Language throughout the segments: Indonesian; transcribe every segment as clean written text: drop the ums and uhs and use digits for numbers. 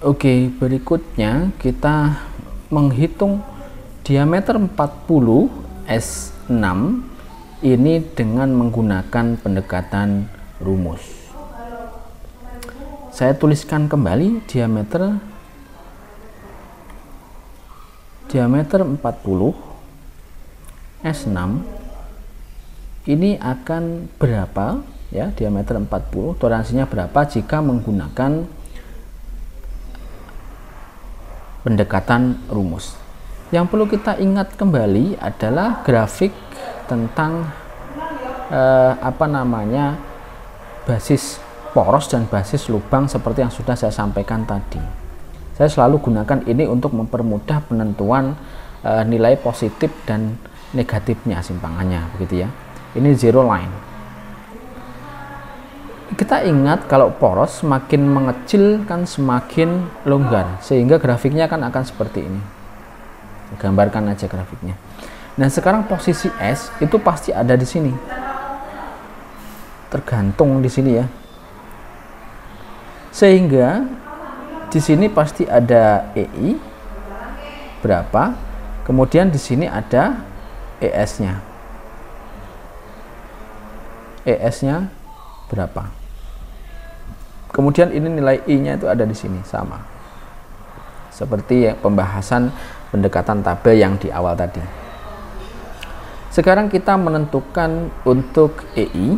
Oke, berikutnya kita menghitung diameter 40 S6 ini dengan menggunakan pendekatan rumus. Saya tuliskan kembali diameter 40 S6 ini akan berapa ya, diameter 40 toleransinya berapa jika menggunakan pendekatan rumus. Yang perlu kita ingat kembali adalah grafik tentang basis poros dan basis lubang seperti yang sudah saya sampaikan tadi. Saya selalu gunakan ini untuk mempermudah penentuan nilai positif dan negatifnya simpangannya, begitu ya. Ini zero line. Kita ingat kalau poros semakin mengecil kan semakin longgar, sehingga grafiknya kan akan seperti ini. Gambarkan aja grafiknya. Nah, sekarang posisi S itu pasti ada di sini, tergantung di sini ya. Sehingga di sini pasti ada EI berapa, kemudian di sini ada ES-nya. ES-nya berapa? Kemudian ini nilai I-nya itu ada di sini sama. Seperti pembahasan pendekatan tabel yang di awal tadi. Sekarang kita menentukan untuk EI.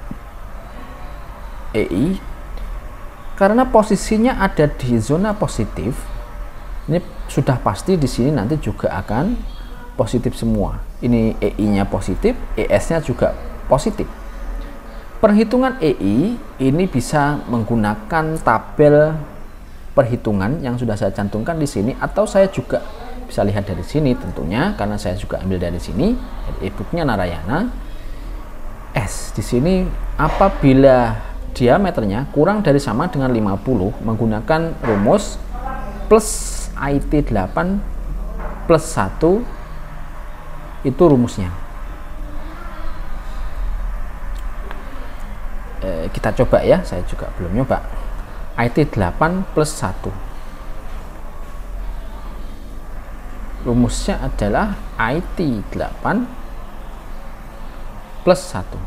Karena posisinya ada di zona positif, ini sudah pasti di sini nanti juga akan positif semua. Ini EI-nya positif, ES-nya juga positif. Perhitungan EI ini bisa menggunakan tabel perhitungan yang sudah saya cantumkan di sini, atau saya juga bisa lihat dari sini tentunya, karena saya juga ambil dari sini, dari e-booknya Narayana. S di sini apabila diameternya kurang dari sama dengan 50 menggunakan rumus plus IT8 plus 1, itu rumusnya. Kita coba ya, saya juga belum nyoba. IT8 plus 1 rumusnya adalah IT8 plus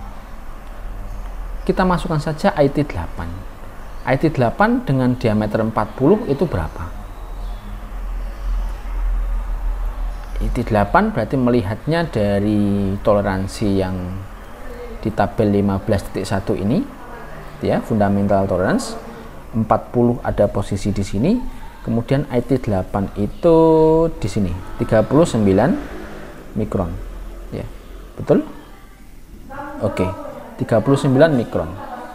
1. Kita masukkan saja IT8. IT8 dengan diameter 40 itu berapa? IT8 berarti melihatnya dari toleransi yang di tabel 15.1 ini ya, fundamental tolerance. 40 ada posisi di sini, kemudian IT8 itu di sini 39 mikron ya, betul? Oke, 39 mikron.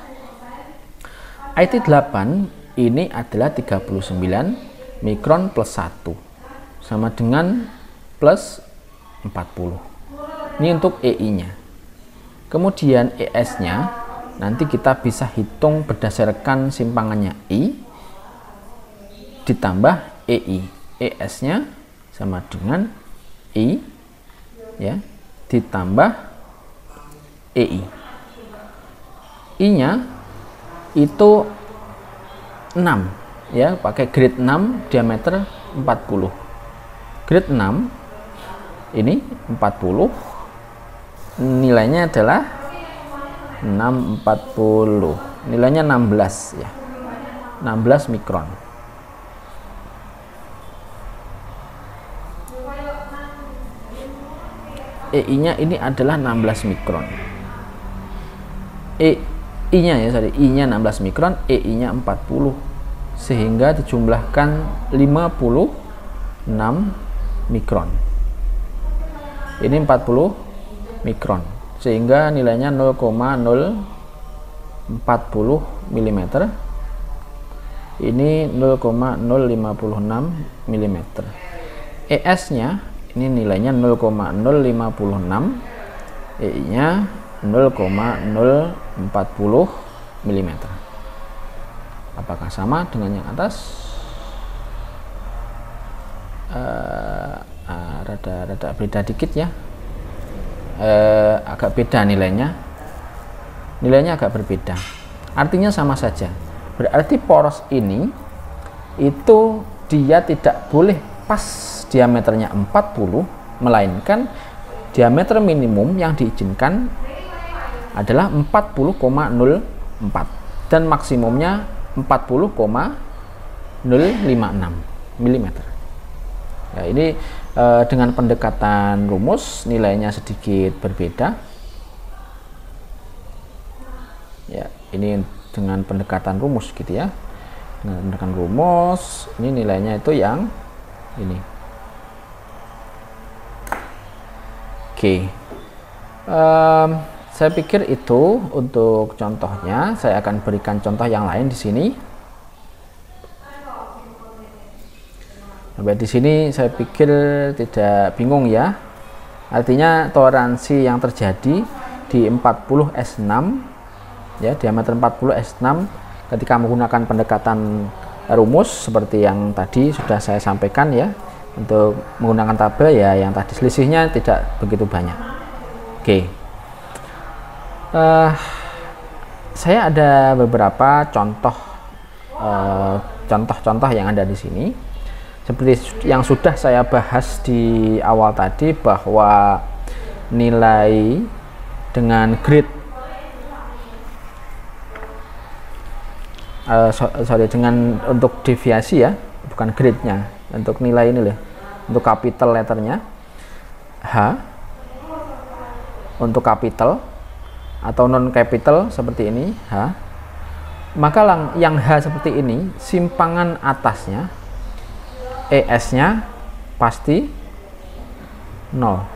IT8 ini adalah 39 mikron plus 1 sama dengan plus 40. Ini untuk EI-nya. Kemudian ES-nya nanti kita bisa hitung berdasarkan simpangannya I ditambah EI. ES-nya sama dengan I ya, ditambah EI. I-nya itu 6 ya, pakai grade 6 diameter 40. Grade 6 ini 40, nilainya adalah 640, nilainya 16 ya, 16 mikron. EI-nya ini adalah 16 mikron. I-nya ya, sorry, I-nya 16 mikron, EI-nya 40, sehingga dijumlahkan 56 mikron. Ini 40 mikron, sehingga nilainya 0,040 mm. Ini 0,056 mm. ES-nya ini nilainya 0,056, EI-nya 0,040 mm. Apakah sama dengan yang atas? Rada beda dikit ya, agak beda nilainya agak berbeda, artinya sama saja. Berarti poros ini itu dia tidak boleh pas diameternya 40, melainkan diameter minimum yang diizinkan adalah 40,04 dan maksimumnya 40,056 mm. Ya, ini dengan pendekatan rumus nilainya sedikit berbeda. Ya, ini dengan pendekatan rumus gitu ya. Dengan pendekatan rumus, ini nilainya itu yang ini. Oke. Saya pikir itu untuk contohnya. Saya akan berikan contoh yang lain di sini. Sampai di sini saya pikir tidak bingung ya. Artinya toleransi yang terjadi di 40S6 ya, diameter 40S6 ketika menggunakan pendekatan rumus seperti yang tadi sudah saya sampaikan ya. Untuk menggunakan tabel ya, yang tadi selisihnya tidak begitu banyak. Oke. Saya ada beberapa contoh-contoh yang ada di sini. Seperti yang sudah saya bahas di awal tadi, bahwa nilai dengan grade dengan untuk deviasi ya, bukan grade-nya, untuk nilai ini loh, untuk capital letternya H, untuk capital atau non capital seperti ini H, maka yang H seperti ini simpangan atasnya ES-nya pasti 0.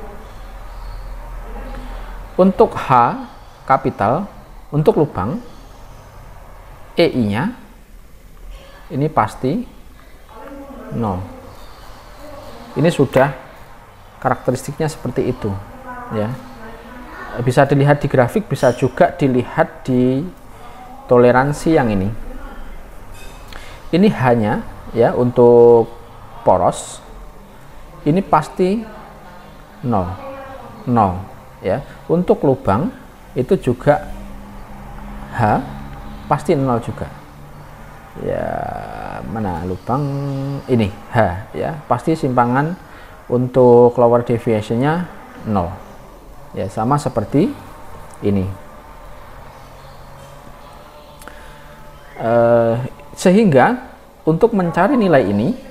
Untuk H kapital, untuk lubang, EI-nya ini pasti 0. Ini sudah karakteristiknya seperti itu ya. Bisa dilihat di grafik, bisa juga dilihat di toleransi yang ini. Ini hanya ya untuk poros ini pasti 0 ya. Untuk lubang itu juga H pasti 0 juga ya. Mana lubang ini H ya, pasti simpangan untuk lower deviation-nya 0 ya, sama seperti ini. Sehingga untuk mencari nilai ini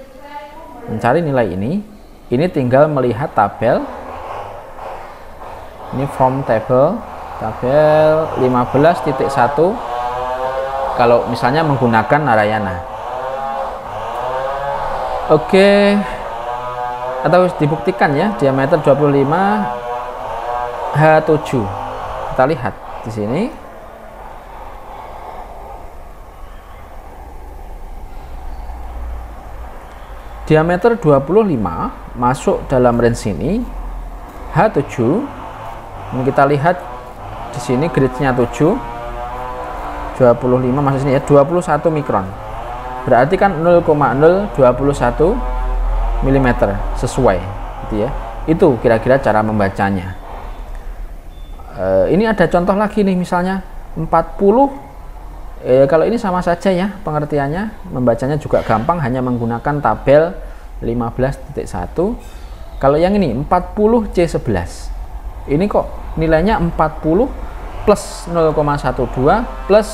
tinggal melihat tabel ini, from tabel 15.1 kalau misalnya menggunakan Narayana. Oke, atau dibuktikan ya, diameter 25 H7. Kita lihat di sini. Diameter 25 masuk dalam range ini H7. Ini kita lihat di sini gridnya 7, 25 masuk sini ya, 21 mikron. Berarti kan 0,021 mm sesuai gitu ya. Itu kira-kira cara membacanya. Ini ada contoh lagi nih, misalnya 40. Kalau ini sama saja ya pengertiannya, membacanya juga gampang, hanya menggunakan tabel 15.1. Kalau yang ini 40C11, ini kok nilainya 40 plus 0,12 plus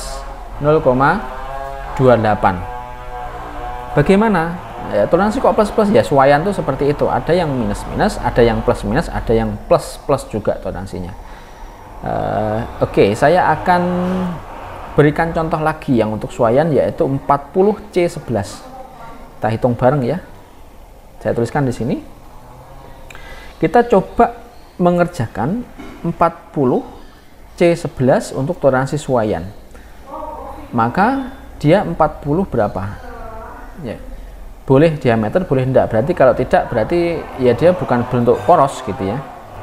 0,28. Bagaimana? Ya, toleransi kok plus-plus ya, suaian tuh seperti itu. Ada yang minus-minus, ada yang plus-minus, ada yang plus-plus juga toleransinya. Oke, saya akan berikan contoh lagi yang untuk suaian, yaitu 40C11. Kita hitung bareng ya. Saya tuliskan di sini. Kita coba mengerjakan 40C11 untuk toleransi suaian. Maka dia 40 berapa? Ya. Boleh diameter, boleh enggak. Berarti kalau tidak, berarti ya dia bukan bentuk poros gitu ya.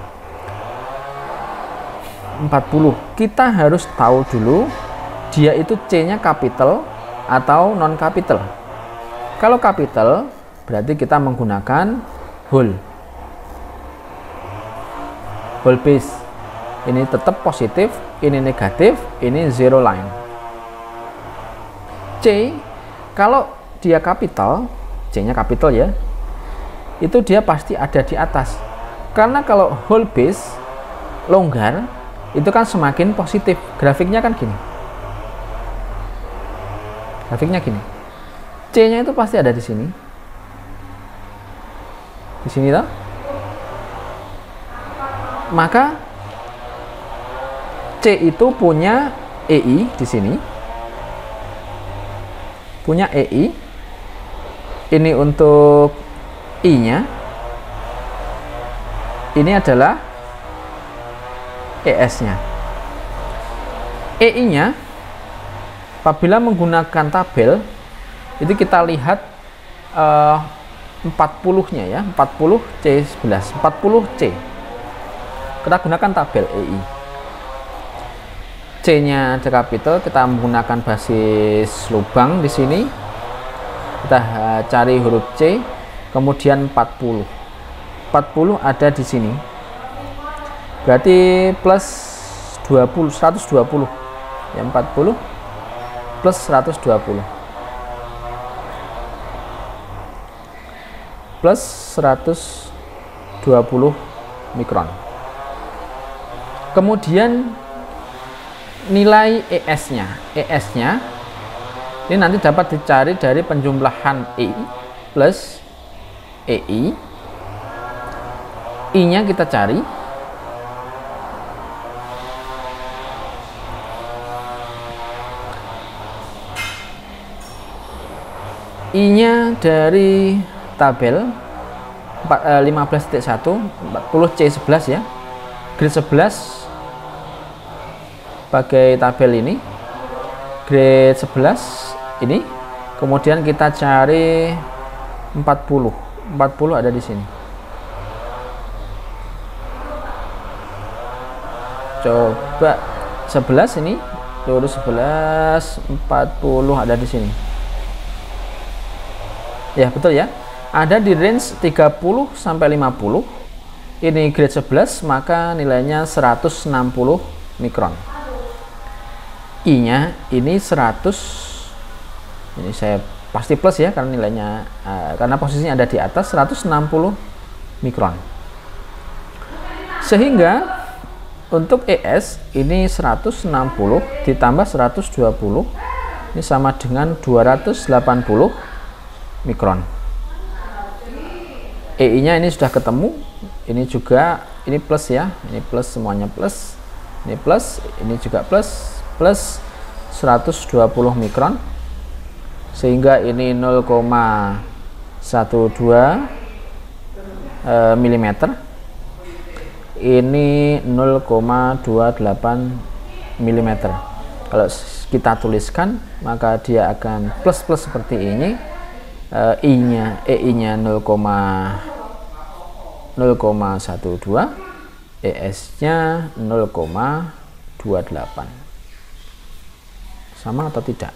40. Kita harus tahu dulu dia itu C-nya capital atau non capital. Kalau capital berarti kita menggunakan whole base. Ini tetap positif, ini negatif, ini zero line. C, kalau dia kapital, C-nya kapital ya, itu dia pasti ada di atas. Karena kalau whole base longgar, itu kan semakin positif. Grafiknya kan gini. Grafiknya gini. C-nya itu pasti ada di sini. Di sini toh. Maka C itu punya EI di sini. Punya EI. Ini untuk I-nya. Ini adalah ES-nya. EI-nya apabila menggunakan tabel itu kita lihat 40-nya ya, 40 C11, 40 C. Kita gunakan tabel EI. C-nya ada capital, kita menggunakan basis lubang di sini. Kita cari huruf C, kemudian 40. 40 ada di sini. Berarti plus 20, 120. Ya, 40 plus 120. Plus 120 mikron. Kemudian nilai ES-nya. ES-nya ini nanti dapat dicari dari penjumlahan EI plus EI. I-nya kita cari. I-nya dari tabel 15.1 40 C11 ya, grade 11 pakai tabel ini, grade 11 ini. Kemudian kita cari 40 ada di sini. Coba 11 ini, lurus 11, 40 ada di sini. Ya, betul ya. Ada di range 30 sampai 50. Ini grade 11, maka nilainya 160 mikron. I-nya ini 100. Ini saya pasti plus ya, karena nilainya karena posisinya ada di atas, 160 mikron. Sehingga untuk ES ini 160 ditambah 120 ini sama dengan 280 mikron. EI-nya ini sudah ketemu. Ini juga, ini plus ya, ini plus, semuanya plus. Ini plus, ini juga plus, plus 120 mikron. Sehingga ini 0,12 mm. Ini 0,28 mm. Kalau kita tuliskan, maka dia akan plus-plus seperti ini. I-nya, EI-nya 0,12, ES-nya 0,28. Sama atau tidak?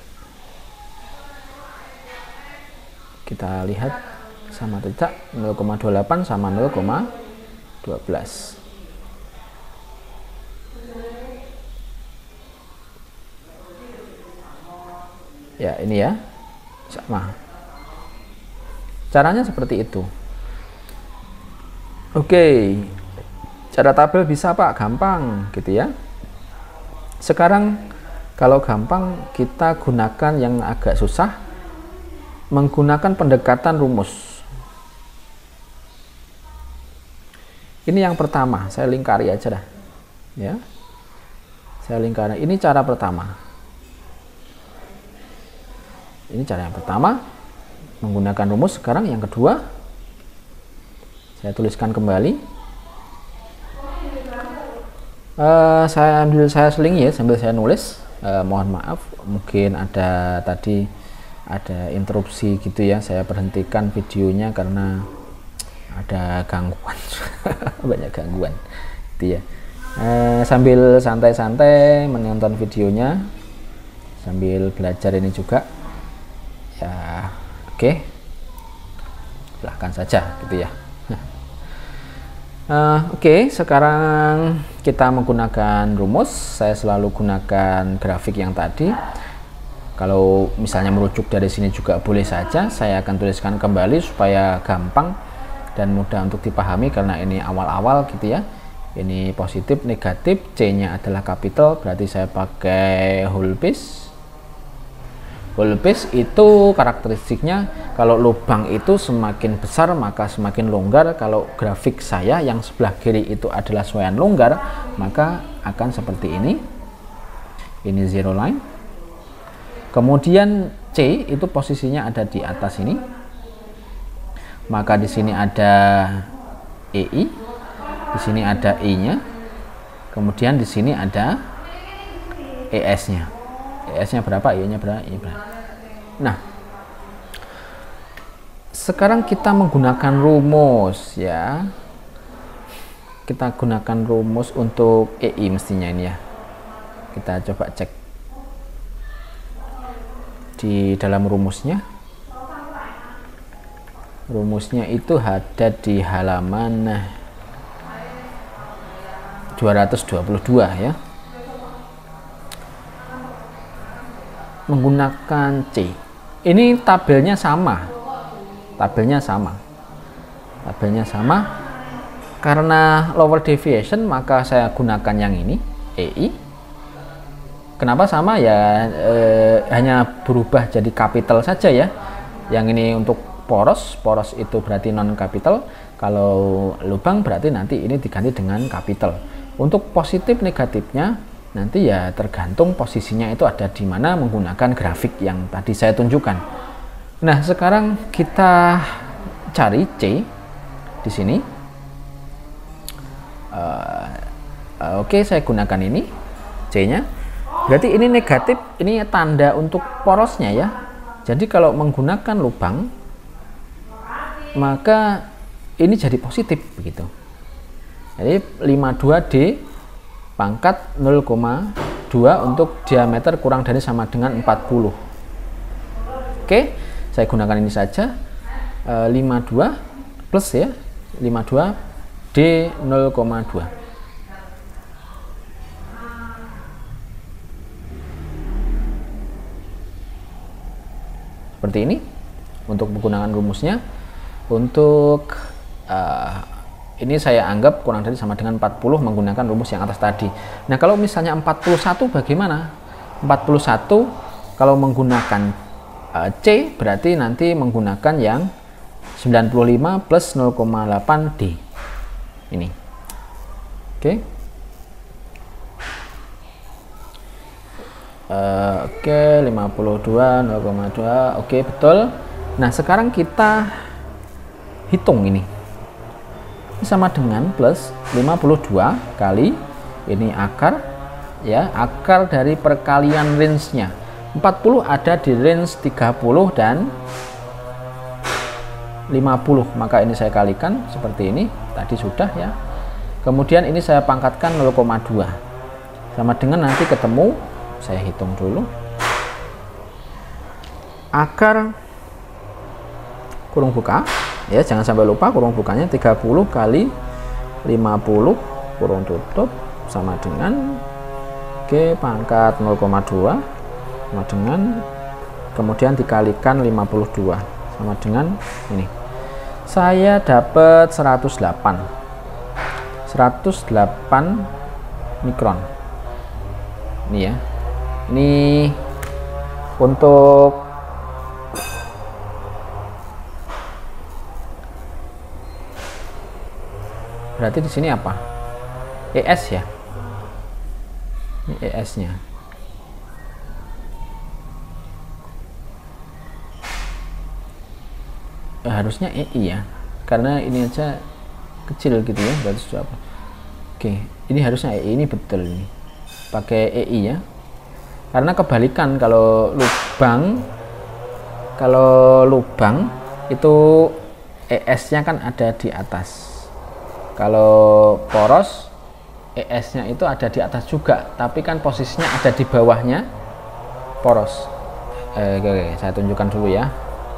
Kita lihat sama atau tidak. 0,28 sama 0,12. Ya, ini ya, sama. Caranya seperti itu. Oke, cara tabel bisa Pak, gampang gitu ya. Sekarang kalau gampang, kita gunakan yang agak susah, menggunakan pendekatan rumus. Ini yang pertama, saya lingkari aja dah ya. Saya lingkari, ini cara pertama. Ini cara yang pertama, menggunakan rumus. Sekarang yang kedua, saya tuliskan kembali. Saya selingi ya sambil saya nulis. Mohon maaf, mungkin ada tadi ada interupsi gitu ya. Saya berhentikan videonya karena ada gangguan. Banyak gangguan gitu ya. Sambil santai-santai menonton videonya, sambil belajar ini juga ya. Oke, silahkan saja gitu ya. Oke, sekarang kita menggunakan rumus. Saya selalu gunakan grafik yang tadi. Kalau misalnya merujuk dari sini juga boleh saja, saya akan tuliskan kembali supaya gampang dan mudah untuk dipahami karena ini awal-awal gitu ya. Ini positif, negatif, C-nya adalah capital, berarti saya pakai whole base. Whole base itu karakteristiknya kalau lubang itu semakin besar maka semakin longgar. Kalau grafik saya yang sebelah kiri itu adalah sesuaian longgar, maka akan seperti ini. Ini zero line. Kemudian C itu posisinya ada di atas ini. Maka di sini ada EI, di sini ada E-nya. Kemudian di sini ada ES-nya. ES-nya berapa, E-nya berapa, E berapa. Nah, sekarang kita menggunakan rumus ya. Kita gunakan rumus untuk EI mestinya ini ya. Kita coba cek di dalam rumusnya. Rumusnya itu ada di halaman 222 ya. Menggunakan C. Ini tabelnya sama. Tabelnya sama. Karena lower deviation maka saya gunakan yang ini, EI. Kenapa sama ya? Hanya berubah jadi capital saja ya. Yang ini untuk poros itu berarti non capital. Kalau lubang berarti nanti ini diganti dengan capital. Untuk positif negatifnya nanti ya tergantung posisinya itu ada di mana menggunakan grafik yang tadi saya tunjukkan. Nah, sekarang kita cari C di sini. Oke, saya gunakan ini C-nya. Berarti ini negatif, ini tanda untuk porosnya ya. Jadi kalau menggunakan lubang, maka ini jadi positif begitu. Jadi 52D pangkat 0,2 untuk diameter kurang dari sama dengan 40. Oke, saya gunakan ini saja. 52 plus ya, 52D 0,2. Seperti ini untuk menggunakan rumusnya. Untuk ini saya anggap kurang dari sama dengan 40 menggunakan rumus yang atas tadi. Nah, kalau misalnya 41 bagaimana? 41 kalau menggunakan C berarti nanti menggunakan yang 95 plus 0,8D ini. Oke. Oke, 52 0,2. Oke, betul. Nah, sekarang kita hitung ini. Ini sama dengan plus 52 kali ini akar ya, akar dari perkalian range-nya. 40 ada di range 30 dan 50, maka ini saya kalikan seperti ini, tadi sudah ya. Kemudian ini saya pangkatkan 0,2 sama dengan nanti ketemu, saya hitung dulu, akar kurung buka ya, jangan sampai lupa kurung bukanya 30 kali 50 kurung tutup sama dengan pangkat 0,2 sama dengan kemudian dikalikan 52 sama dengan ini, saya dapat 108 mikron ini ya. Ini untuk berarti di sini apa? ES ya. Ini ES-nya. Harusnya EI ya. Karena ini aja kecil gitu ya, berarti sudah apa? Oke, ini harusnya EI, ini betul ini. Pakai EI ya. Karena kebalikan kalau lubang itu ES-nya kan ada di atas. Kalau poros ES-nya itu ada di atas juga, tapi kan posisinya ada di bawahnya poros. Oke, saya tunjukkan dulu ya.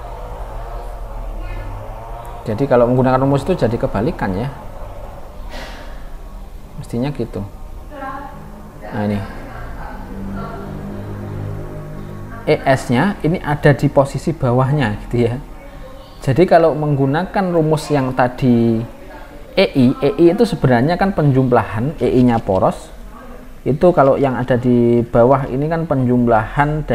Jadi kalau menggunakan rumus itu jadi kebalikan ya. Mestinya gitu. Nah ini. ES-nya ini ada di posisi bawahnya gitu ya. Jadi kalau menggunakan rumus yang tadi EI itu sebenarnya kan penjumlahan I-nya poros. Itu kalau yang ada di bawah ini kan penjumlahan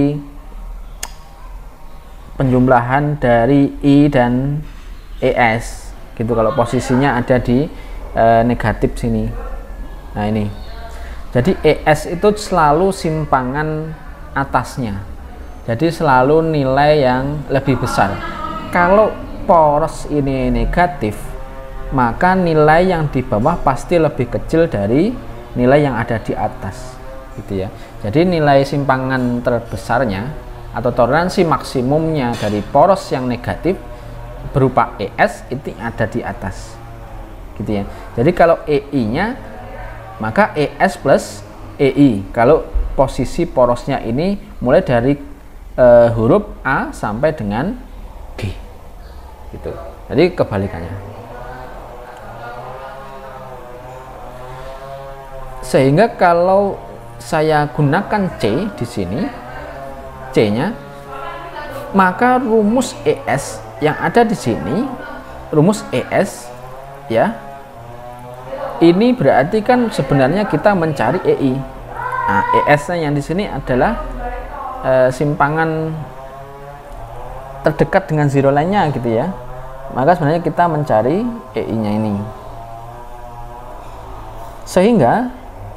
dari I dan ES gitu, kalau posisinya ada di negatif sini. Nah ini, jadi ES itu selalu simpangan atasnya, jadi selalu nilai yang lebih besar. Kalau poros ini negatif, maka nilai yang di bawah pasti lebih kecil dari nilai yang ada di atas gitu ya. Jadi nilai simpangan terbesarnya atau toleransi maksimumnya dari poros yang negatif berupa ES itu ada di atas gitu ya. Jadi kalau EI-nya maka ES plus EI kalau posisi porosnya ini mulai dari huruf A sampai dengan G gitu. Jadi kebalikannya. Sehingga kalau saya gunakan C di sini, C-nya, maka rumus ES yang ada di sini, rumus ES ya, ini berarti kan sebenarnya kita mencari EI. Nah, ES-nya yang di sini adalah simpangan terdekat dengan zero lainnya gitu ya. Maka sebenarnya kita mencari EI-nya ini. Sehingga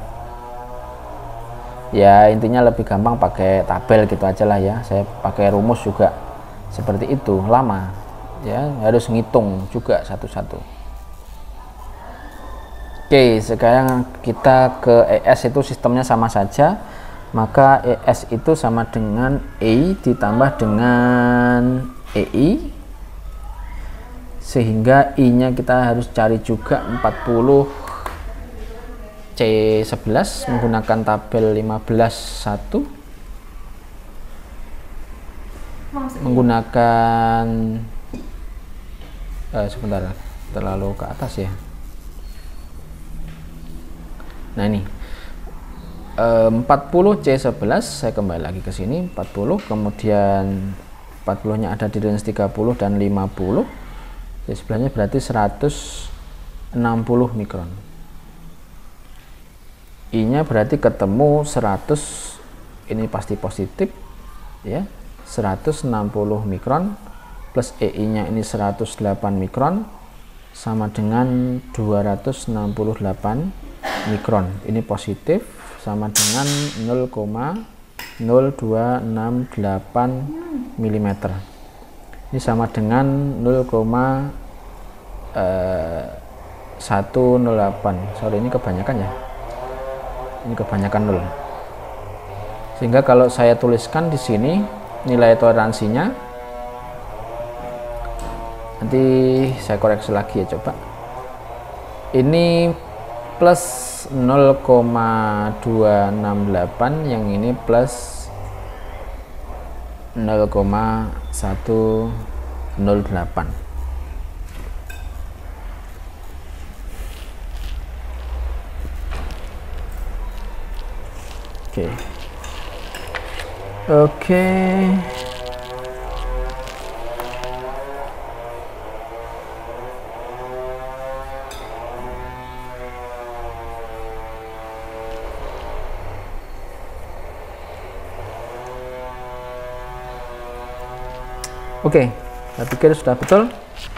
ya intinya lebih gampang pakai tabel gitu aja lah ya. Saya pakai rumus juga seperti itu, lama ya, harus ngitung juga satu-satu. Oke, sekarang kita ke ES, itu sistemnya sama saja, maka ES itu sama dengan E ditambah dengan EI, sehingga I nya kita harus cari juga 40 C11 menggunakan tabel 15.1, menggunakan sebentar, terlalu ke atas ya. Nah ini 40 C11, saya kembali lagi ke sini 40, kemudian 40 nya ada di range 30 dan 50, C11 nya berarti 160 mikron. I nya berarti ketemu 100, ini pasti positif ya, 160 mikron plus EI nya ini 108 mikron sama dengan 268 mikron, ini positif, sama dengan 0,0268 mm. Ini sama dengan 0,108. Sorry, ini kebanyakan ya, ini kebanyakan 0. Sehingga kalau saya tuliskan di sini nilai toleransinya, nanti saya koreksi lagi ya, coba. Ini plus 0,268, yang ini plus 0,108. Oke. Oke, saya pikir sudah betul.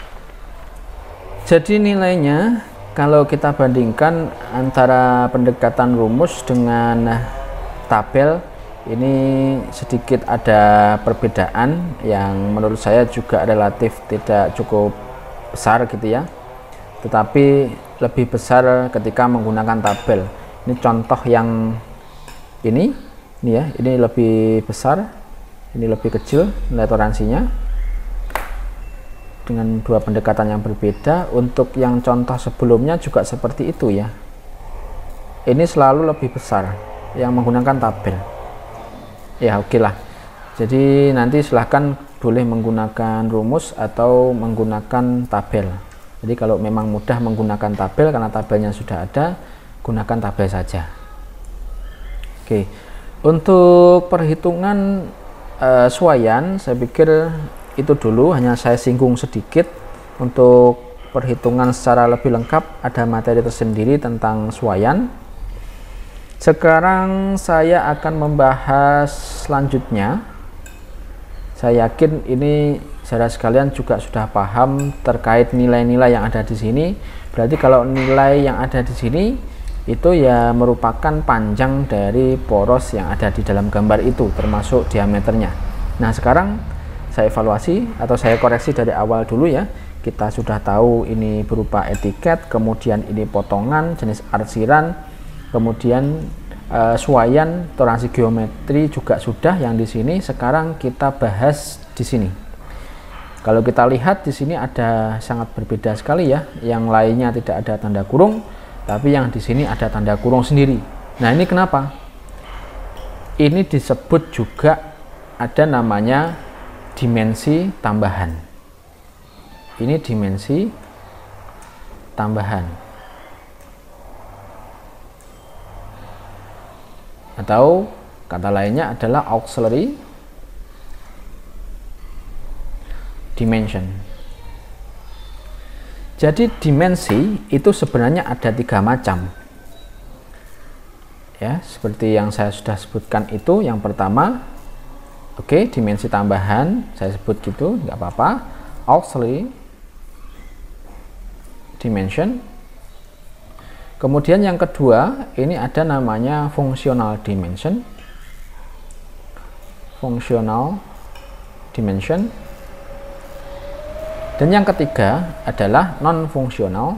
Jadi nilainya kalau kita bandingkan antara pendekatan rumus dengan tabel, ini sedikit ada perbedaan yang menurut saya juga relatif tidak cukup besar gitu ya, tetapi lebih besar ketika menggunakan tabel. Ini contoh yang ini ya, ini lebih besar, ini lebih kecil nilai toleransinya, dengan dua pendekatan yang berbeda. Untuk yang contoh sebelumnya juga seperti itu ya, ini selalu lebih besar yang menggunakan tabel ya. Oke lah, jadi nanti silahkan boleh menggunakan rumus atau menggunakan tabel. Jadi kalau memang mudah menggunakan tabel karena tabelnya sudah ada, gunakan tabel saja. Oke, untuk perhitungan Swayan, saya pikir itu dulu, hanya saya singgung sedikit. Untuk perhitungan secara lebih lengkap ada materi tersendiri tentang Swayan. Sekarang saya akan membahas selanjutnya. Saya yakin ini saudara sekalian juga sudah paham terkait nilai-nilai yang ada di sini. Berarti kalau nilai yang ada di sini itu ya merupakan panjang dari poros yang ada di dalam gambar itu, termasuk diameternya. Nah, sekarang saya evaluasi atau saya koreksi dari awal dulu ya. Kita sudah tahu ini berupa etiket, kemudian ini potongan jenis arsiran, kemudian Swayan, toleransi geometri juga sudah yang di sini. Sekarang kita bahas di sini. Kalau kita lihat di sini ada sangat berbeda sekali ya. Yang lainnya tidak ada tanda kurung, tapi yang di sini ada tanda kurung sendiri. Nah, ini kenapa? Ini disebut juga ada namanya dimensi tambahan. Ini dimensi tambahan. Atau kata lainnya adalah auxiliary dimension. Jadi dimensi itu sebenarnya ada 3 macam. Ya, seperti yang saya sudah sebutkan itu. Yang pertama, oke, dimensi tambahan, saya sebut gitu, nggak apa-apa. Auxiliary dimension. Kemudian yang kedua, ini ada namanya functional dimension. Functional dimension. Dan yang ketiga adalah non-fungsional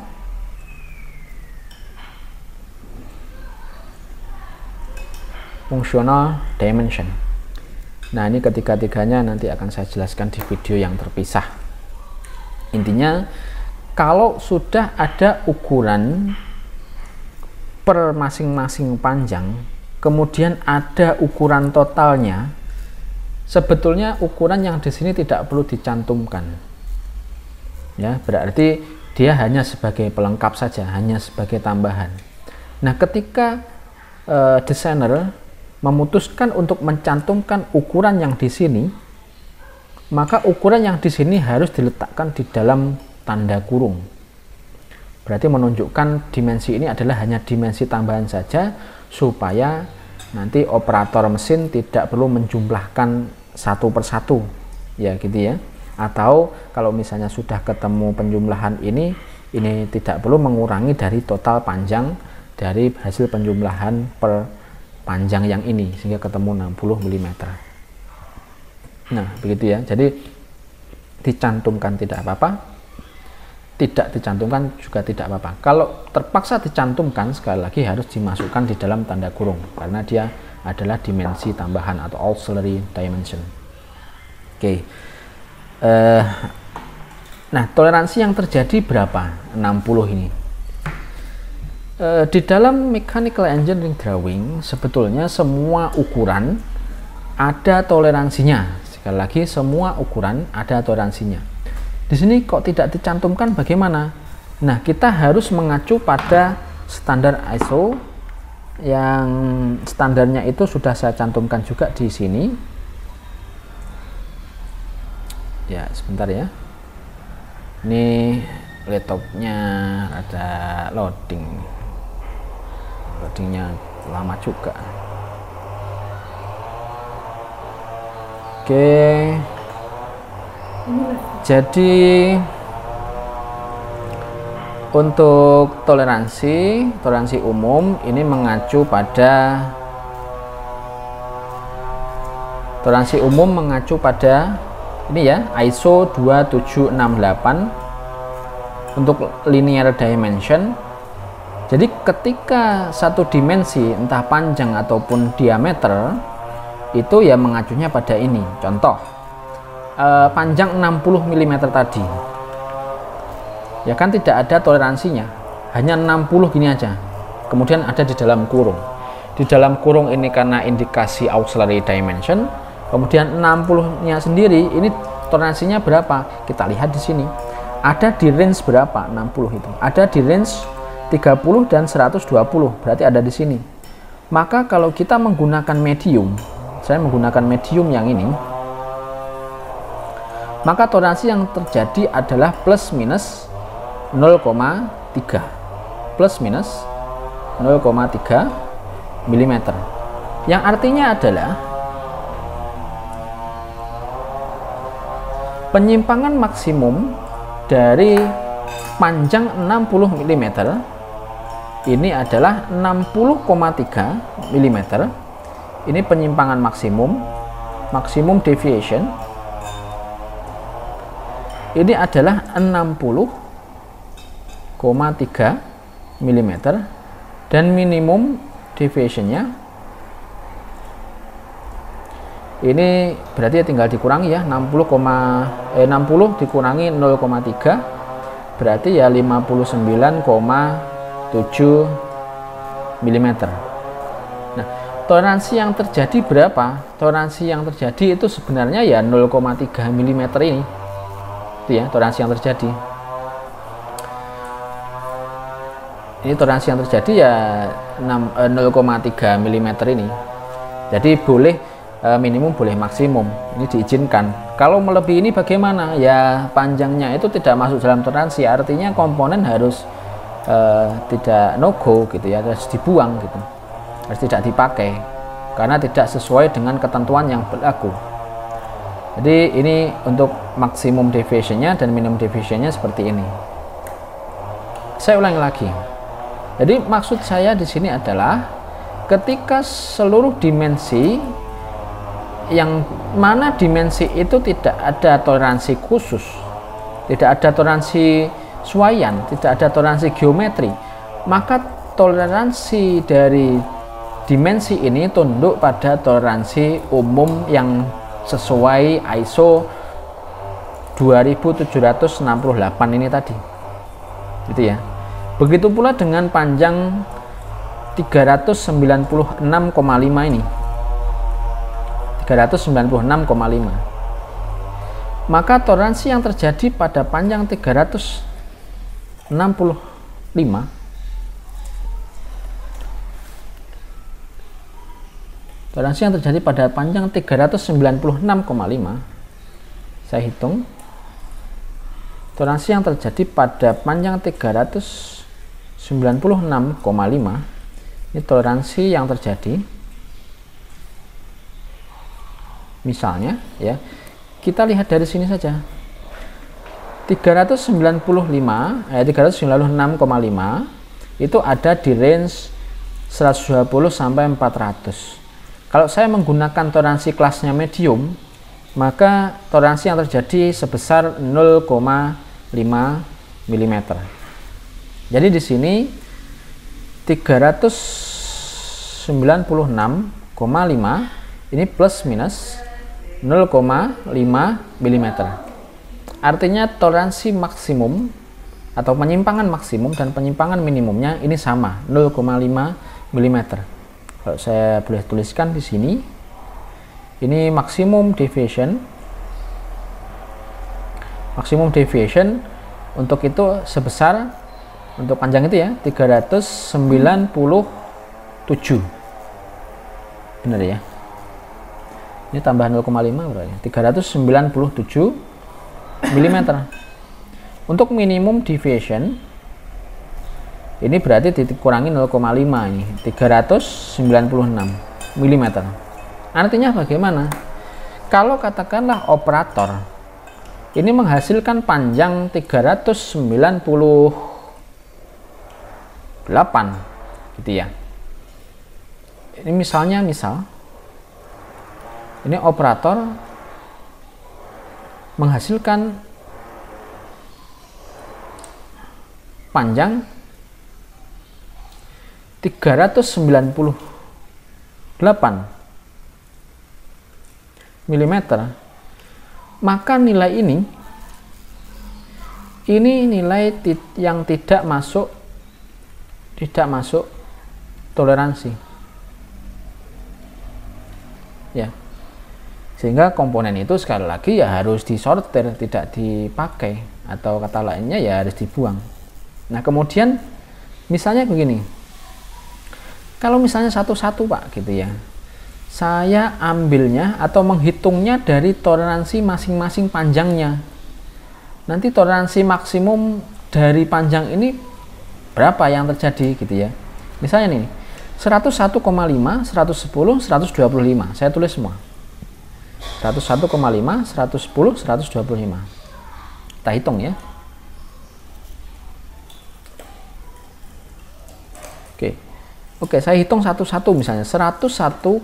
functional dimension. Nah, ini ketiga-tiganya nanti akan saya jelaskan di video yang terpisah. Intinya, kalau sudah ada ukuran per masing-masing panjang, kemudian ada ukuran totalnya, sebetulnya ukuran yang di sini tidak perlu dicantumkan. Ya, berarti dia hanya sebagai pelengkap saja, hanya sebagai tambahan. Nah, ketika desainer memutuskan untuk mencantumkan ukuran yang di sini, maka ukuran yang di sini harus diletakkan di dalam tanda kurung. Berarti menunjukkan dimensi ini adalah hanya dimensi tambahan saja, supaya nanti operator mesin tidak perlu menjumlahkan satu persatu, ya gitu ya. Atau kalau misalnya sudah ketemu penjumlahan ini tidak perlu mengurangi dari total panjang dari hasil penjumlahan per panjang yang ini, sehingga ketemu 60 mm. Nah, begitu ya. Jadi dicantumkan tidak apa-apa, tidak dicantumkan juga tidak apa-apa. Kalau terpaksa dicantumkan, sekali lagi harus dimasukkan di dalam tanda kurung, karena dia adalah dimensi tambahan atau auxiliary dimension. Oke. Nah, toleransi yang terjadi berapa? 60 ini. Di dalam mechanical engineering drawing sebetulnya semua ukuran ada toleransinya. Sekali lagi, semua ukuran ada toleransinya. Di sini kok tidak dicantumkan, bagaimana? Nah, kita harus mengacu pada standar ISO yang standarnya itu sudah saya cantumkan juga di sini. Ya, sebentar ya. Ini laptopnya ada loadingnya lama juga. Oke, jadi untuk toleransi umum ini mengacu pada ini ya, ISO 2768 untuk linear dimension. Jadi ketika satu dimensi entah panjang ataupun diameter itu ya mengacunya pada ini. Contoh, panjang 60 mm tadi ya kan tidak ada toleransinya, hanya 60 gini aja, kemudian ada di dalam kurung. Di dalam kurung ini karena indikasi auxiliary dimension, kemudian 60-nya sendiri ini toleransinya berapa? Kita lihat di sini. Ada di range berapa? 60 itu. Ada di range 30 dan 120. Berarti ada di sini. Maka kalau kita menggunakan medium, saya menggunakan medium yang ini, maka toleransi yang terjadi adalah plus minus 0,3 plus minus 0,3 mm, yang artinya adalah penyimpangan maksimum dari panjang 60 mm ini adalah 60,3 mm. Ini penyimpangan maksimum deviation ini adalah 60,3 mm, dan minimum deviationnya ini berarti tinggal dikurangi ya, 60 dikurangi 0,3 berarti ya 59,7 mm. Nah, toleransi yang terjadi berapa? Toleransi yang terjadi itu sebenarnya ya 0,3 mm ini. Itu ya, toleransi yang terjadi. Ini toleransi yang terjadi ya 0,3 mm ini. Jadi boleh minimum, boleh maksimum. Ini diizinkan. Kalau melebihi ini bagaimana? Ya panjangnya itu tidak masuk dalam toleransi. Artinya komponen harus tidak no go gitu ya, harus dibuang gitu, harus tidak dipakai karena tidak sesuai dengan ketentuan yang berlaku. Jadi ini untuk maksimum deviationnya dan minimum deviationnya seperti ini. Saya ulangi lagi. Jadi maksud saya di sini adalah ketika seluruh dimensi, yang mana dimensi itu tidak ada toleransi khusus, tidak ada toleransi suaian, tidak ada toleransi geometri, maka toleransi dari dimensi ini tunduk pada toleransi umum yang sesuai ISO 2768 ini tadi, gitu ya. Begitu pula dengan panjang 396,5 ini, 396,5, maka toleransi yang terjadi pada panjang 365, toleransi yang terjadi pada panjang 396,5, saya hitung, toleransi yang terjadi pada panjang 396,5, ini toleransi yang terjadi, misalnya ya, kita lihat dari sini saja, 396,5 itu ada di range 120 sampai 400. Kalau saya menggunakan toleransi kelasnya medium, maka toleransi yang terjadi sebesar 0,5 mm. Jadi di sini 396,5 ini plus minus 0,5 mm. Artinya toleransi maksimum atau penyimpangan maksimum dan penyimpangan minimumnya ini sama, 0,5 mm. Kalau saya boleh tuliskan di sini, ini maksimum deviation. Maksimum deviation untuk itu sebesar, untuk panjang itu ya, 397. Benar ya? Ini tambah 0,5 berarti 397 mm. Untuk minimum deviation ini berarti dikurangi 0,5 ini, 396 mm. Artinya bagaimana? Kalau katakanlah operator ini menghasilkan panjang 398 gitu ya. Ini misal ini operator menghasilkan panjang 398 mm, maka nilai ini nilai yang tidak masuk toleransi ya, sehingga komponen itu sekali lagi ya harus disortir, tidak dipakai, atau kata lainnya ya harus dibuang. Nah kemudian misalnya begini, kalau misalnya satu-satu Pak gitu ya, saya ambilnya atau menghitungnya dari toleransi masing-masing panjangnya. Nanti toleransi maksimum dari panjang ini berapa yang terjadi gitu ya. Misalnya nih 101,5, 110, 125. Saya tulis semua. 101,5, 110, 125. Kita hitung ya. Oke, saya hitung satu-satu, misalnya 101,5,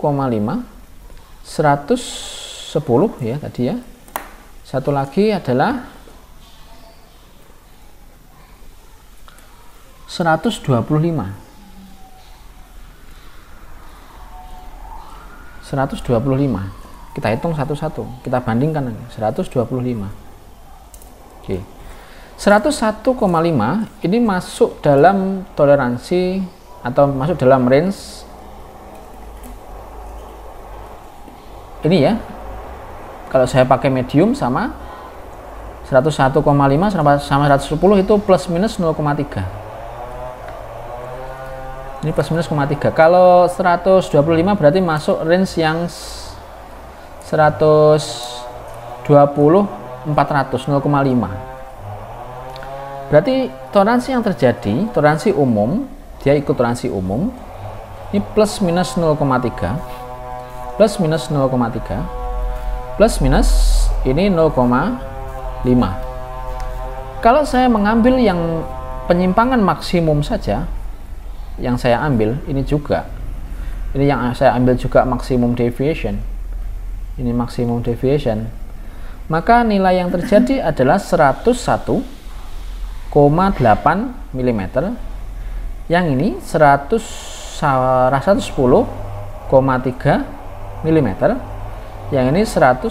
110 ya tadi ya. Satu lagi adalah 125. 125. Kita hitung satu-satu, kita bandingkan 125. Oke. 101,5 ini masuk dalam toleransi atau masuk dalam range ini ya. Kalau saya pakai medium sama 101,5 sama 110 itu plus minus 0,3. Ini plus minus 0,3. Kalau 125 berarti masuk range yang 120 400 0,5. Berarti toleransi yang terjadi, toleransi umum, dia ikut toleransi umum. Ini plus minus 0,3. Plus minus 0,3. Plus minus ini 0,5. Kalau saya mengambil yang penyimpangan maksimum saja, yang saya ambil ini juga. Ini yang saya ambil juga maksimum deviation. Ini maksimum deviation. Maka nilai yang terjadi adalah 101,8 mm. Yang ini 110,3 mm. Yang ini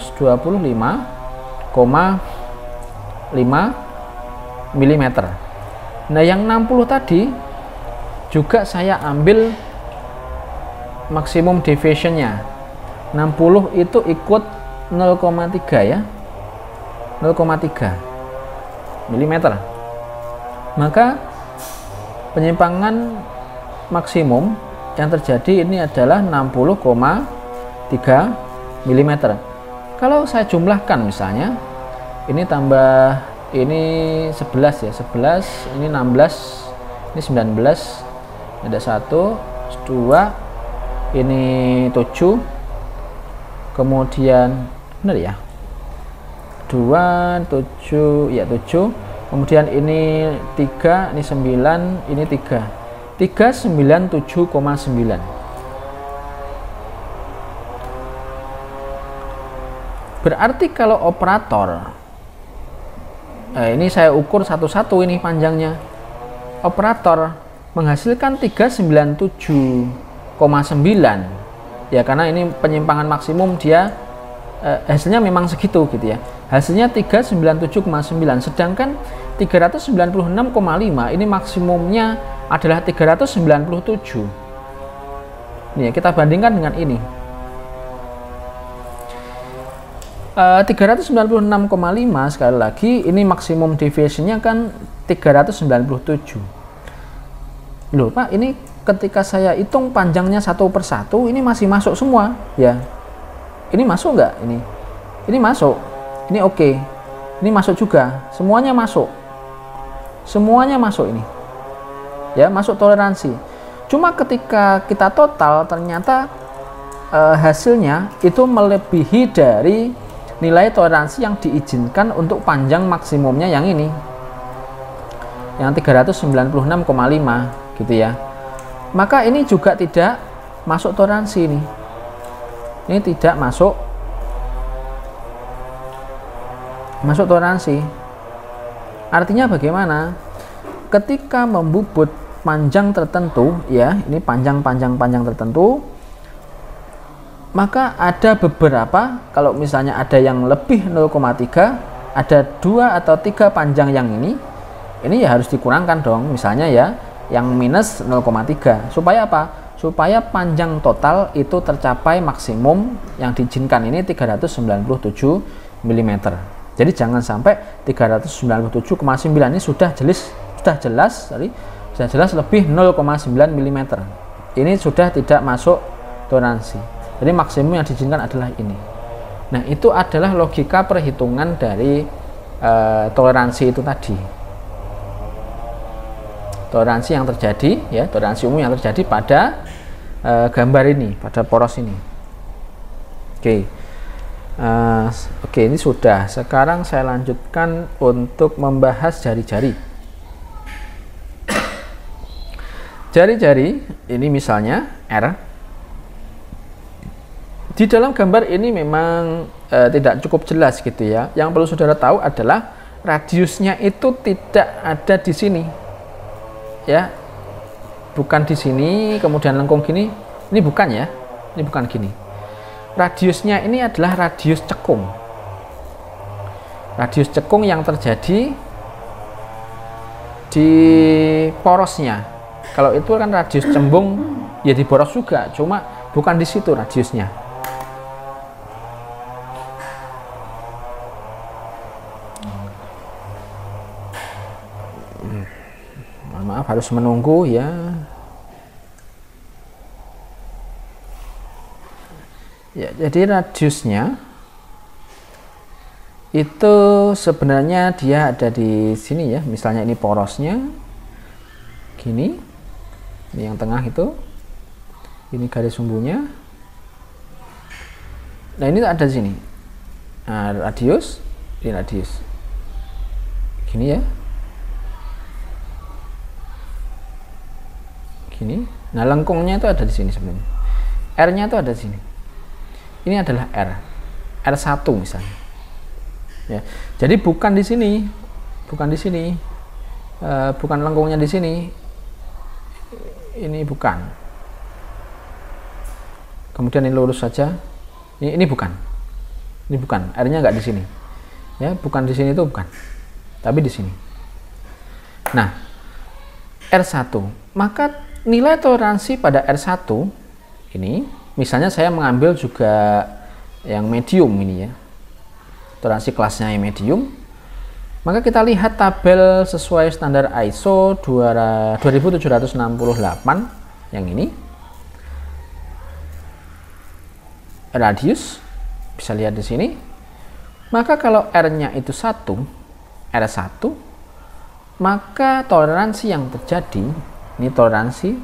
125,5 mm. Nah, yang 60 tadi juga saya ambil maksimum deviationnya. 60 itu ikut 0,3 ya, 0,3 mm. Maka penyimpangan maksimum yang terjadi ini adalah 60,3 mm. Kalau saya jumlahkan misalnya, ini tambah ini 11 ya, 11, ini 16, ini 19, ada 1, 2, ini 7, kemudian benar ya, 2, 7 ya, 7, kemudian ini 3, ini 9, ini 3, 397,9. Berarti kalau operator, ini saya ukur satu-satu ini panjangnya, operator menghasilkan 397,9 ya, karena ini penyimpangan maksimum dia hasilnya memang segitu gitu ya, hasilnya 397,9, sedangkan 396,5 ini maksimumnya adalah 397. Nih kita bandingkan dengan ini, 396,5 sekali lagi, ini maksimum deviationnya kan 397. Loh Pak, ini ketika saya hitung panjangnya satu persatu, ini masih masuk semua ya. Ini masuk nggak? Ini masuk, ini oke, ini masuk juga, semuanya masuk, ini ya, masuk toleransi. Cuma ketika kita total ternyata hasilnya itu melebihi dari nilai toleransi yang diizinkan untuk panjang maksimumnya yang ini, yang 396,5 gitu ya. Maka ini juga tidak masuk toleransi ini. Ini tidak masuk toleransi. Artinya bagaimana? Ketika membubut panjang tertentu ya, ini panjang tertentu, maka ada beberapa, kalau misalnya ada yang lebih 0,3, ada 2 atau 3 panjang yang ini ya harus dikurangkan dong, misalnya ya yang minus 0,3. Supaya apa? Supaya panjang total itu tercapai maksimum yang diizinkan ini 397 mm. Jadi jangan sampai 397,9 ini sudah jelas lebih 0,9 mm. Ini sudah tidak masuk toleransi. Jadi maksimum yang diizinkan adalah ini. Nah, itu adalah logika perhitungan dari toleransi itu tadi. Toleransi yang terjadi, ya, toleransi umum yang terjadi pada gambar ini, pada poros ini. Oke, ini sudah. Sekarang saya lanjutkan untuk membahas jari-jari. Jari-jari ini misalnya R. Di dalam gambar ini memang tidak cukup jelas gitu ya. Yang perlu saudara tahu adalah radiusnya itu tidak ada di sini. Ya. Bukan di sini, kemudian lengkung gini. Ini bukan ya. Ini bukan gini. Radiusnya ini adalah radius cekung. Radius cekung yang terjadi di porosnya. Kalau itu kan radius cembung ya di poros juga, cuma bukan di situ radiusnya. Maaf harus menunggu ya. Ya, jadi radiusnya itu sebenarnya dia ada di sini ya. Misalnya ini porosnya gini. Ini yang tengah itu. Ini garis sumbunya. Nah, ini ada di sini. Nah, radius, ini radius. Gini ya. Gini. Nah, lengkungnya itu ada di sini sebenarnya. R-nya itu ada di sini. Ini adalah R. R1 misalnya. Ya. Jadi bukan di sini. Bukan di sini. Bukan lengkungnya di sini. Ini bukan. Kemudian ini lurus saja. Ini bukan. Ini bukan. R-nya nggak di sini. Ya, bukan di sini itu bukan. Tapi di sini. Nah, R1. Maka nilai toleransi pada R1 ini, misalnya saya mengambil juga yang medium ini ya, toleransi kelasnya yang medium, maka kita lihat tabel sesuai standar ISO 2768 yang ini, radius, bisa lihat di sini. Maka kalau R-nya itu 1, R1, maka toleransi yang terjadi, ini toleransi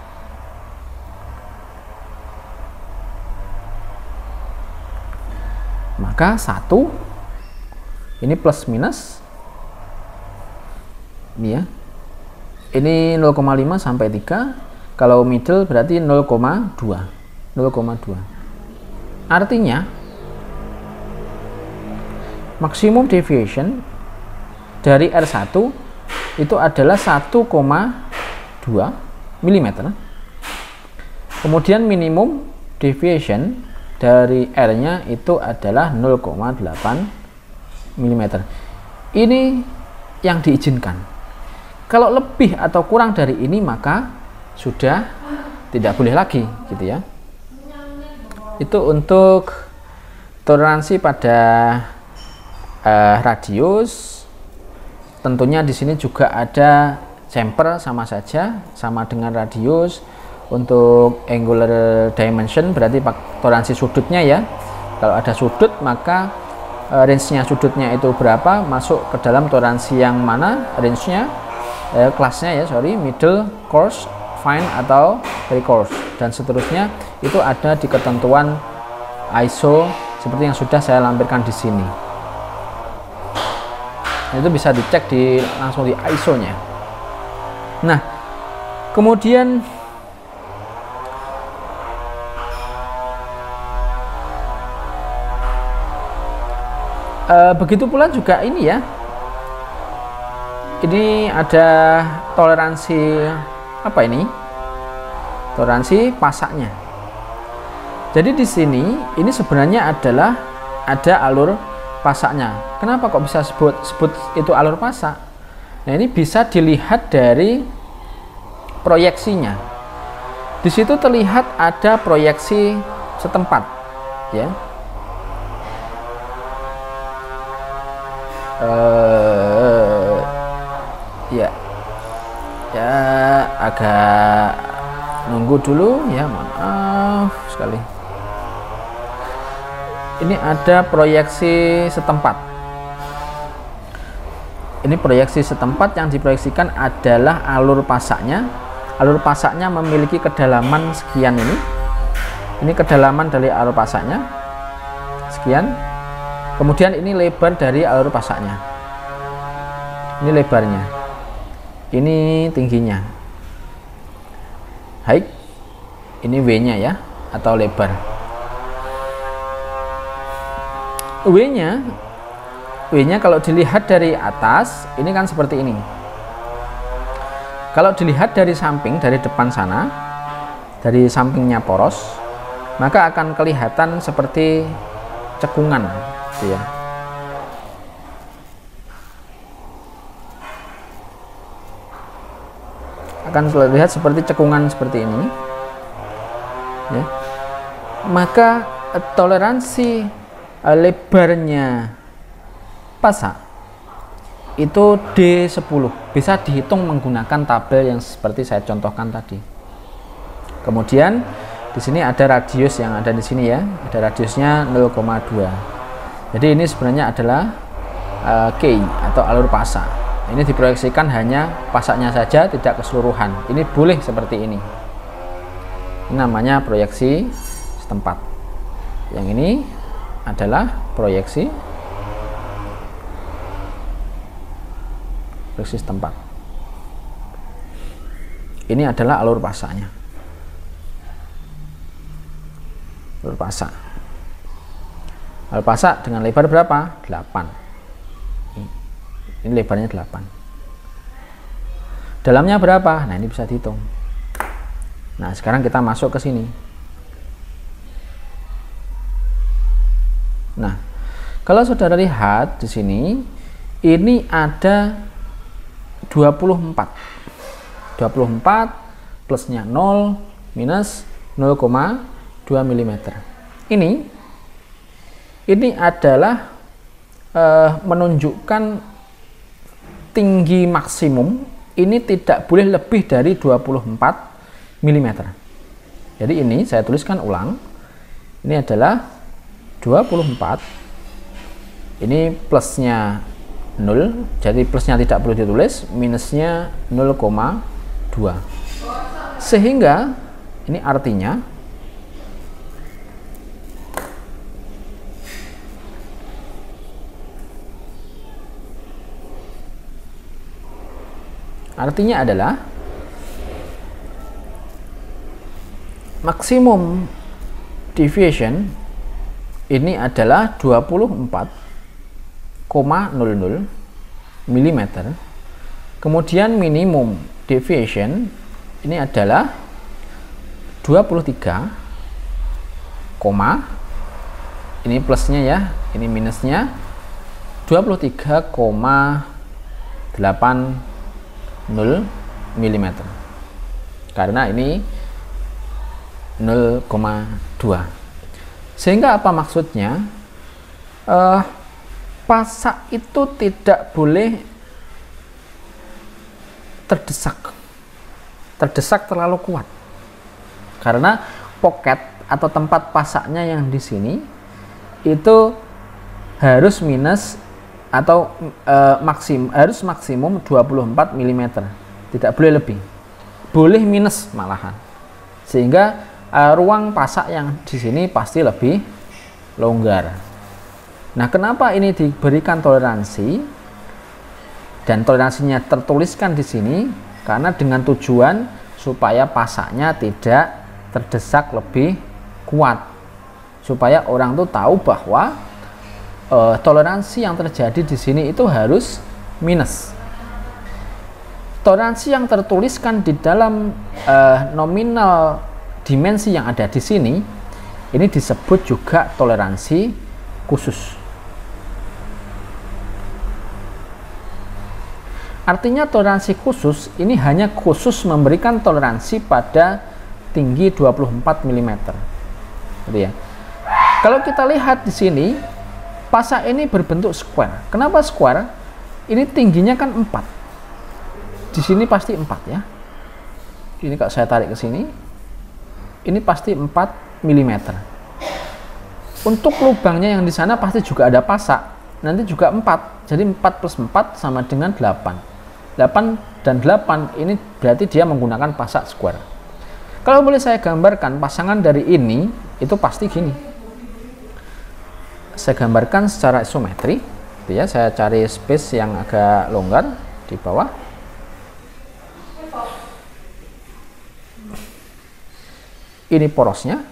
maka 1 ini plus minus ini ya, ini 0,5 sampai 3, kalau middle berarti 0,2. Artinya maksimum deviation dari R1 itu adalah 1,2 mm. Kemudian minimum deviation dari R-nya itu adalah 0,8 mm. Ini yang diizinkan. Kalau lebih atau kurang dari ini maka sudah tidak boleh lagi gitu ya. Itu untuk toleransi pada radius. Tentunya di sini juga ada chamfer, sama saja, sama dengan radius. Untuk angular dimension berarti toleransi sudutnya ya. Kalau ada sudut maka range-nya sudutnya itu berapa, masuk ke dalam toleransi yang mana, range-nya, kelasnya ya, middle, coarse, fine atau very coarse, dan seterusnya. Itu ada di ketentuan ISO seperti yang sudah saya lampirkan di sini. Itu bisa dicek langsung di ISO-nya. Nah, kemudian begitu pula juga ini ya. Ini ada toleransi apa ini? Toleransi pasaknya. Jadi di sini ini sebenarnya adalah ada alur pasaknya. Kenapa kok bisa sebut itu alur pasak? Nah, ini bisa dilihat dari proyeksinya. Di situ terlihat ada proyeksi setempat, ya. Ya agak nunggu dulu ya, maaf sekali. ini ada proyeksi setempat. Ini proyeksi setempat, yang diproyeksikan adalah alur pasaknya. Alur pasaknya memiliki kedalaman sekian ini. Ini kedalaman dari alur pasaknya sekian. Kemudian ini lebar dari alur pasaknya. Ini lebarnya. Ini tingginya. Height. Ini W-nya ya, atau lebar. W-nya kalau dilihat dari atas, ini kan seperti ini. Kalau dilihat dari samping, dari depan sana, dari sampingnya poros, maka akan kelihatan seperti cekungan, gitu ya. Akan terlihat seperti cekungan seperti ini, ya. Maka toleransi lebarnya pasak itu D10, bisa dihitung menggunakan tabel yang seperti saya contohkan tadi. Kemudian di sini ada radius yang ada di sini ya, ada radiusnya 0,2. Jadi ini sebenarnya adalah K atau alur pasak. Ini diproyeksikan hanya pasaknya saja, tidak keseluruhan. Ini boleh seperti ini. Ini namanya proyeksi setempat. Yang ini adalah proyeksi setempat. Ini adalah alur pasaknya. Alur pasak. Alur pasak dengan lebar berapa? 8. Ini lebarnya 8. Dalamnya berapa? Nah, ini bisa dihitung. Nah, sekarang kita masuk ke sini. Nah, kalau saudara lihat di sini, ini ada 24. 24 plusnya 0 minus 0,2 mm. Ini adalah menunjukkan tinggi maksimum ini tidak boleh lebih dari 24 mm. Jadi ini saya tuliskan ulang. Ini adalah 24. Ini plusnya 0, jadi plusnya tidak perlu ditulis, minusnya 0,2. Sehingga ini artinya adalah maksimum deviation ini adalah 24,00 mm. Kemudian minimum deviation ini adalah 23, ini plusnya ya, ini minusnya 23,80 mm. Karena ini 0,2. Sehingga apa maksudnya? Pasak itu tidak boleh terdesak terlalu kuat, karena pocket atau tempat pasaknya yang di sini itu harus minus atau harus maksimum 24 mm, tidak boleh lebih, boleh minus malahan, sehingga ruang pasak yang di sini pasti lebih longgar. Nah, kenapa ini diberikan toleransi dan toleransinya tertuliskan di sini? Karena dengan tujuan supaya pasaknya tidak terdesak lebih kuat, supaya orang tuh tahu bahwa toleransi yang terjadi di sini itu harus minus. Toleransi yang tertuliskan di dalam nominal dimensi yang ada di sini ini disebut juga toleransi khusus. Artinya toleransi khusus ini hanya khusus memberikan toleransi pada tinggi 24 mm. Gitu ya. Kalau kita lihat di sini, pasak ini berbentuk square. Kenapa square? Ini tingginya kan 4. Di sini pasti 4 ya. Ini kalau saya tarik ke sini, ini pasti 4 mm. Untuk lubangnya yang di sana pasti juga ada pasak. Nanti juga 4. Jadi 4 plus 4 sama dengan 8. 8 dan 8 ini berarti dia menggunakan pasak square. Kalau boleh saya gambarkan pasangan dari ini itu pasti gini. Saya gambarkan secara isometri. Ya, saya cari space yang agak longgar di bawah. Ini porosnya.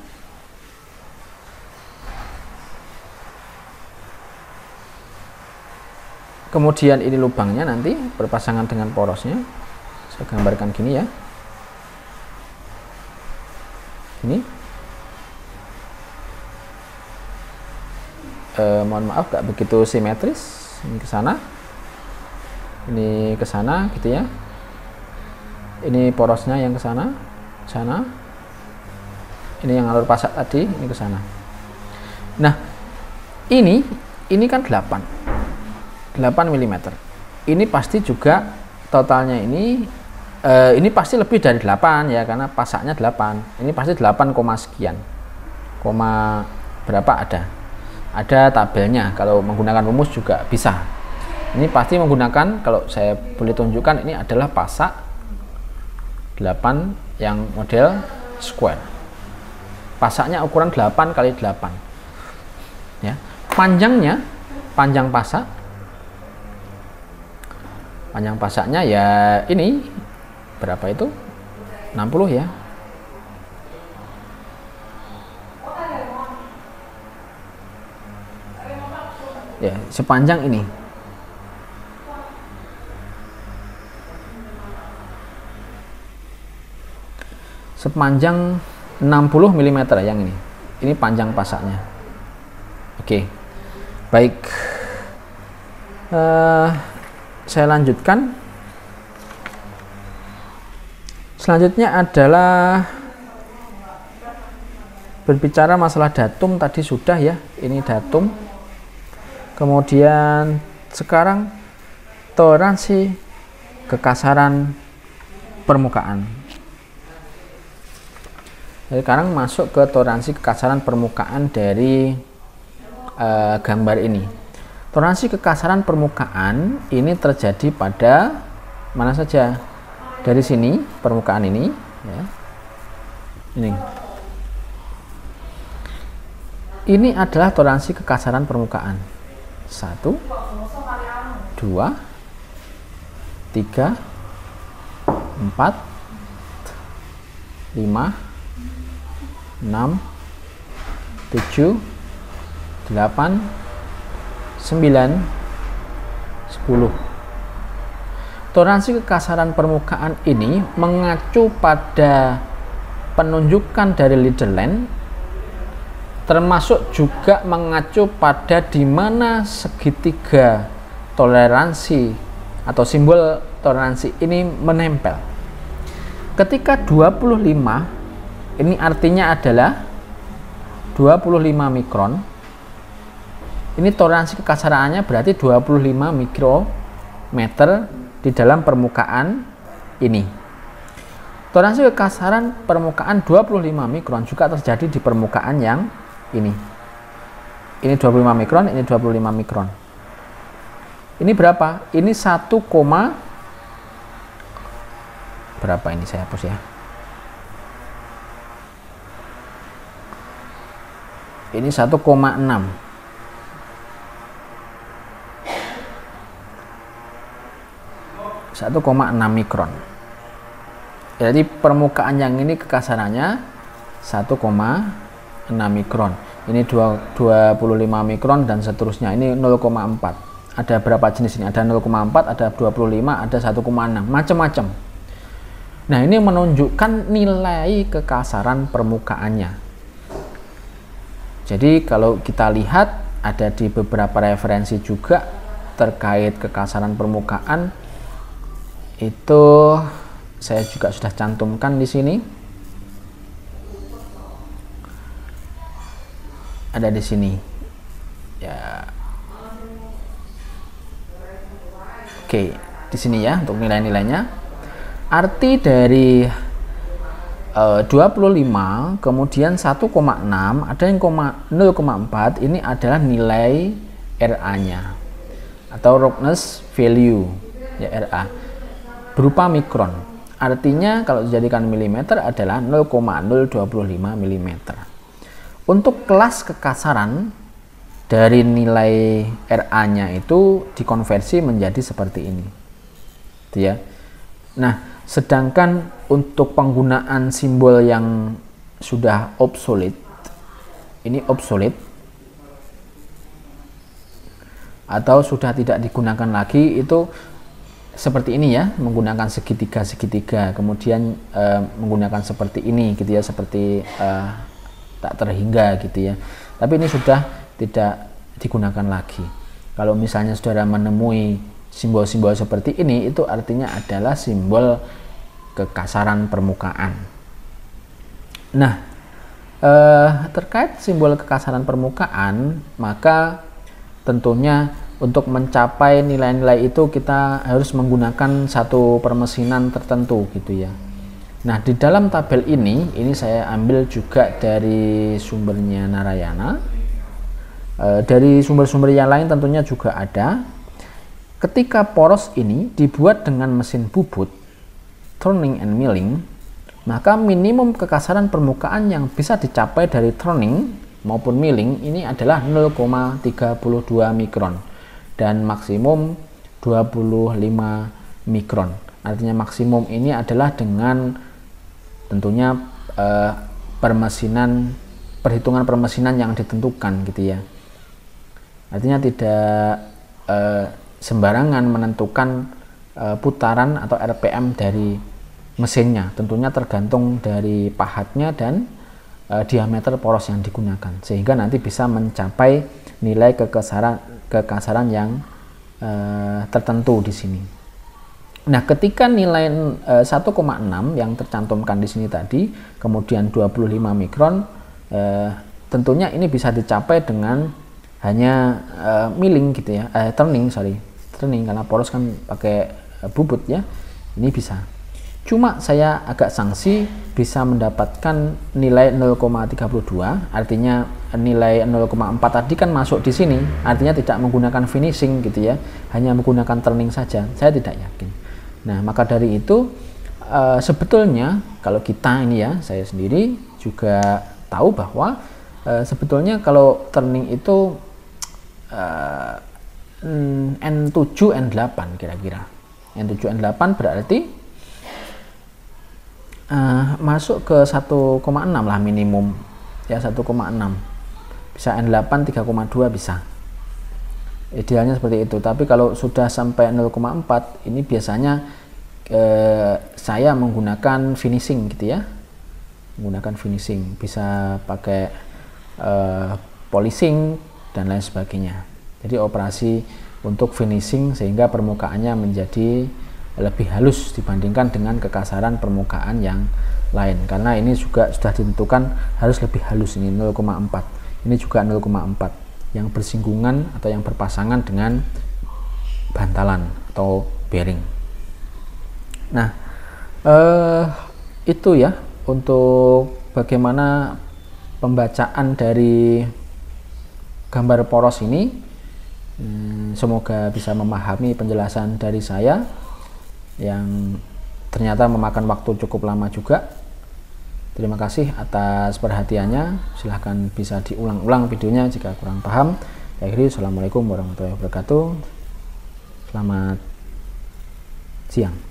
Kemudian ini lubangnya nanti berpasangan dengan porosnya. Saya gambarkan gini ya. Ini. Mohon maaf gak begitu simetris. Ini ke sana. Ini ke sana gitu ya. Ini porosnya yang ke sana, sana. Ini yang alur pasak tadi, ini ke sana. Nah, ini kan 8 mm. Ini pasti juga totalnya ini pasti lebih dari 8 ya, karena pasaknya 8. Ini pasti 8, sekian. Koma berapa ada tabelnya. Kalau menggunakan rumus juga bisa. Ini pasti menggunakan, kalau saya boleh tunjukkan, ini adalah pasak 8 yang model square. Pasaknya ukuran 8 kali 8 ya. Panjang pasaknya ya ini berapa itu, 60 ya. Ya, sepanjang ini. Sepanjang 60 mm yang ini. Ini panjang pasaknya. Oke. Baik. Saya lanjutkan. Selanjutnya adalah berbicara masalah datum. Tadi sudah ya, ini datum. Kemudian sekarang toleransi kekasaran permukaan. Jadi sekarang masuk ke toleransi kekasaran permukaan dari gambar ini. Toleransi kekasaran permukaan ini terjadi pada mana saja? Dari sini, permukaan ini ya. Ini adalah toleransi kekasaran permukaan. 1 2 3 4 5 6 7 8 9 10. Toleransi kekasaran permukaan ini mengacu pada penunjukan dari Liederland, termasuk juga mengacu pada di mana segitiga toleransi atau simbol toleransi ini menempel. Ketika 25, ini artinya adalah 25 mikron. Ini toleransi kekasarannya berarti 25 mikrometer di dalam permukaan ini. Toleransi kekasaran permukaan 25 mikron juga terjadi di permukaan yang ini. Ini 25 mikron, ini 25 mikron. Ini berapa? Ini 1, berapa ini, saya hapus ya. Ini 1,6. 1,6 mikron. Jadi permukaan yang ini kekasarannya 1,6 mikron. Ini 25 mikron dan seterusnya. Ini 0,4. Ada berapa jenis ini? Ada 0,4, ada 25, ada 1,6, macam-macam. Nah, ini menunjukkan nilai kekasaran permukaannya. Jadi kalau kita lihat ada di beberapa referensi juga terkait kekasaran permukaan, itu saya juga sudah cantumkan di sini. Ada di sini. Ya. Oke, di sini ya untuk nilai-nilainya. Arti dari 25, kemudian 1,6, ada yang 0,4, ini adalah nilai RA-nya atau roughness value ya, RA berupa mikron. Artinya kalau dijadikan milimeter adalah 0,025 mm. Untuk kelas kekasaran dari nilai RA-nya itu dikonversi menjadi seperti ini. Gitu ya. Nah, sedangkan untuk penggunaan simbol yang sudah obsolete, ini obsolete atau sudah tidak digunakan lagi, itu seperti ini ya, menggunakan segitiga, kemudian menggunakan seperti ini gitu ya, seperti tak terhingga gitu ya. Tapi ini sudah tidak digunakan lagi. Kalau misalnya saudara menemui simbol-simbol seperti ini, itu artinya adalah simbol kekasaran permukaan. Nah, terkait simbol kekasaran permukaan, maka tentunya untuk mencapai nilai-nilai itu kita harus menggunakan satu permesinan tertentu gitu ya. Nah, di dalam tabel ini saya ambil juga dari sumbernya Narayana. Dari sumber-sumber yang lain tentunya juga ada. Ketika poros ini dibuat dengan mesin bubut, turning and milling, maka minimum kekasaran permukaan yang bisa dicapai dari turning maupun milling ini adalah 0,32 mikron dan maksimum 25 mikron. Artinya maksimum ini adalah dengan tentunya perhitungan permesinan yang ditentukan gitu ya. Artinya tidak sembarangan menentukan putaran atau RPM dari mesinnya, tentunya tergantung dari pahatnya dan diameter poros yang digunakan, sehingga nanti bisa mencapai nilai kekasaran yang tertentu di sini. Nah, ketika nilai 1,6 yang tercantumkan di sini tadi, kemudian 25 mikron, tentunya ini bisa dicapai dengan hanya milling gitu ya, turning karena poros kan pakai bubut ya, ini bisa. Cuma saya agak sanksi bisa mendapatkan nilai 0,32, artinya nilai 0,4 tadi kan masuk di sini, artinya tidak menggunakan finishing gitu ya, hanya menggunakan turning saja. Saya tidak yakin. Nah, maka dari itu sebetulnya kalau kita ini ya, saya sendiri juga tahu bahwa sebetulnya kalau turning itu N7 N8 kira-kira. N7 N8 berarti masuk ke 1,6 lah minimum ya, 1,6. Bisa N8 3,2 bisa. Idealnya seperti itu. Tapi kalau sudah sampai 0,4 ini biasanya saya menggunakan finishing gitu ya. Menggunakan finishing, bisa pakai polishing dan lain sebagainya. Jadi operasi untuk finishing sehingga permukaannya menjadi lebih halus dibandingkan dengan kekasaran permukaan yang lain, karena ini juga sudah ditentukan harus lebih halus, ini 0,4, ini juga 0,4 yang bersinggungan atau yang berpasangan dengan bantalan atau bearing. Nah, itu ya untuk bagaimana pembacaan dari gambar poros ini. Semoga bisa memahami penjelasan dari saya yang ternyata memakan waktu cukup lama juga. Terima kasih atas perhatiannya. Silahkan bisa diulang-ulang videonya jika kurang paham. Akhirnya, assalamualaikum warahmatullahi wabarakatuh. Selamat siang.